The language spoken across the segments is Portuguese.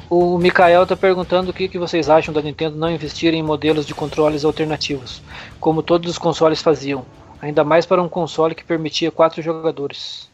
O Mikael está perguntando o que vocês acham da Nintendo não investir em modelos de controles alternativos, como todos os consoles faziam, ainda mais para um console que permitia 4 jogadores.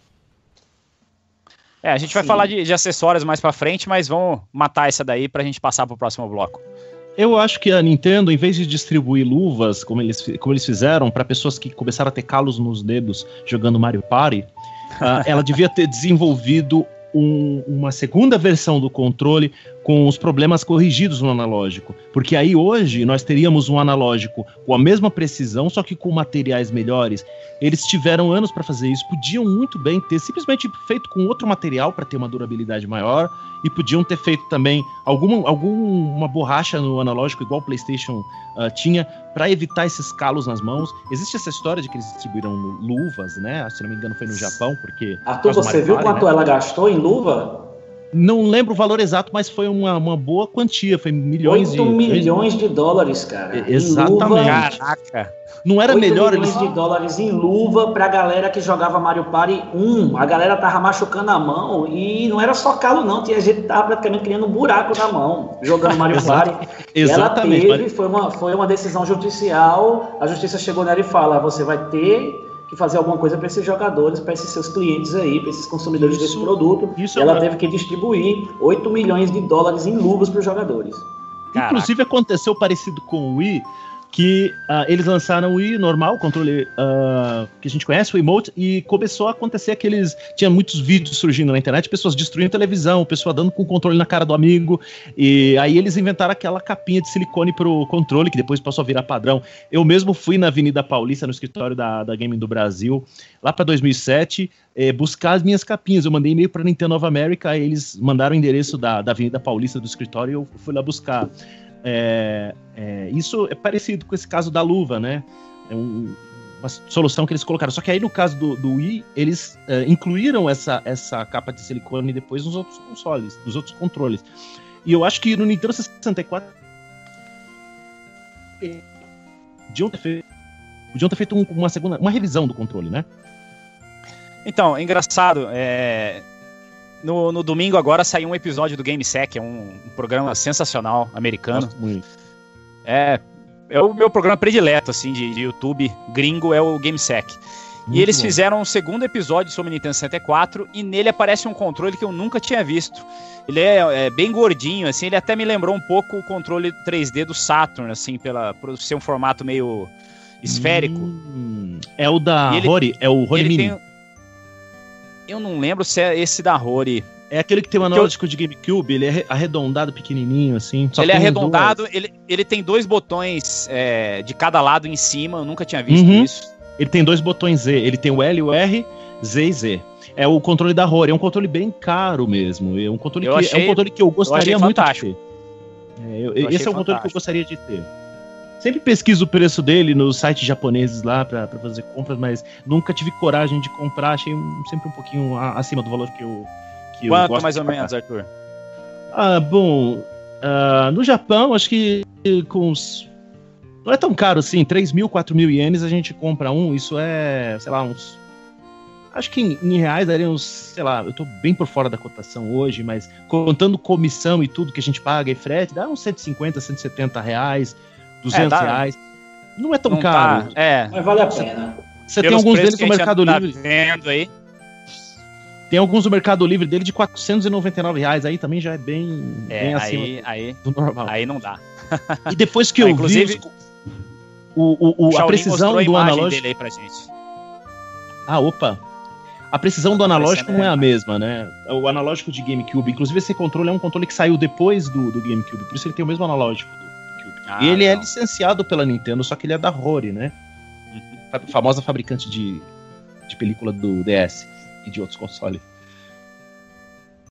A gente vai falar de acessórios mais pra frente, mas vamos matar essa daí pra gente passar pro próximo bloco. Eu acho que a Nintendo, em vez de distribuir luvas, como eles fizeram, para pessoas que começaram a ter calos nos dedos jogando Mario Party, ela devia ter desenvolvido uma segunda versão do controle com os problemas corrigidos no analógico. Porque aí hoje nós teríamos um analógico com a mesma precisão, só que com materiais melhores. Eles tiveram anos para fazer isso, podiam muito bem ter simplesmente feito com outro material para ter uma durabilidade maior, e podiam ter feito também alguma borracha no analógico, igual o PlayStation tinha, para evitar esses calos nas mãos. Existe essa história de que eles distribuíram luvas, né? Se não me engano foi no Japão, porque... Arthur, você viu quanto ela gastou em luva? Não lembro o valor exato, mas foi uma boa quantia, foi milhões 8 milhões de dólares, cara. Exatamente. Caraca. Não era 8 melhor milhões de dólares em luva pra galera que jogava Mario Party 1. A galera tava machucando a mão e não era só calo não, tinha gente que tava praticamente criando um buraco na mão jogando Mario Party. Exatamente. E ela teve, foi uma decisão judicial, a justiça chegou nela e fala, você vai ter que fazer alguma coisa para esses jogadores, para esses seus clientes aí, para esses consumidores desse produto. E ela teve que distribuir 8 milhões de dólares em luvas para os jogadores. Caraca. Inclusive aconteceu parecido com o Wii, que eles lançaram o Wii normal, o controle que a gente conhece, o Emote, e começou a acontecer tinha muitos vídeos surgindo na internet, pessoas destruindo televisão, pessoa dando com o controle na cara do amigo, e aí eles inventaram aquela capinha de silicone pro controle, que depois passou a virar padrão. Eu mesmo fui na Avenida Paulista, no escritório da Gaming do Brasil, lá para 2007, buscar as minhas capinhas. Eu mandei e-mail para Nintendo of America, aí eles mandaram o endereço da Avenida Paulista do escritório e eu fui lá buscar. Isso é parecido com esse caso da luva, né? É uma solução que eles colocaram. Só que aí no caso do Wii, eles incluíram essa capa de silicone depois nos outros consoles, nos outros controles. E eu acho que no Nintendo 64 podiam ter feito uma revisão do controle, né? Então, engraçado, No domingo agora saiu um episódio do GameSec, um programa sensacional, americano. Gosto muito. É o meu programa predileto, assim, de YouTube gringo, é o GameSec. E eles fizeram um segundo episódio sobre o Nintendo 64, e nele aparece um controle que eu nunca tinha visto. Ele é bem gordinho, assim, ele até me lembrou um pouco o controle 3D do Saturn, assim, por ser um formato meio esférico. É o da Rory, é o Rory Mini. Eu não lembro se é esse da Rory. É aquele que tem um analógico de GameCube, ele é arredondado, pequenininho, assim. Ele é arredondado, ele tem 2 botões de cada lado em cima, eu nunca tinha visto isso. Ele tem 2 botões Z, ele tem o L e o R, Z e Z. É o controle da Rory, é um controle bem caro mesmo, é um controle que eu gostaria muito de ter. Esse é um controle que eu gostaria de ter. Sempre pesquiso o preço dele nos sites japoneses lá pra fazer compras, mas nunca tive coragem de comprar, achei sempre um pouquinho acima do valor que eu Quanto gosto mais ou menos, Arthur? No Japão, acho que com uns... Não é tão caro assim, 3.000, 4.000 ienes a gente compra um, isso é, sei lá, uns... Acho que em reais daria uns, sei lá, eu tô bem por fora da cotação hoje, mas contando comissão e tudo que a gente paga e frete, dá uns 150, 170 reais, 200 reais. Não é tão caro. Mas vale a pena. Você tem alguns deles no Mercado Livre. Vendo aí. Tem alguns no Mercado Livre dele de R$499, aí também já é bem acima do normal. Aí não dá. E depois que eu vi a precisão do analógico dele aí pra gente. A precisão do analógico não é a mesma, né? O analógico de GameCube, inclusive esse controle é um controle que saiu depois do GameCube, por isso ele tem o mesmo analógico do GameCube. E ele é licenciado pela Nintendo, só que ele é da Rory, né? Famosa fabricante de película do DS e de outros consoles.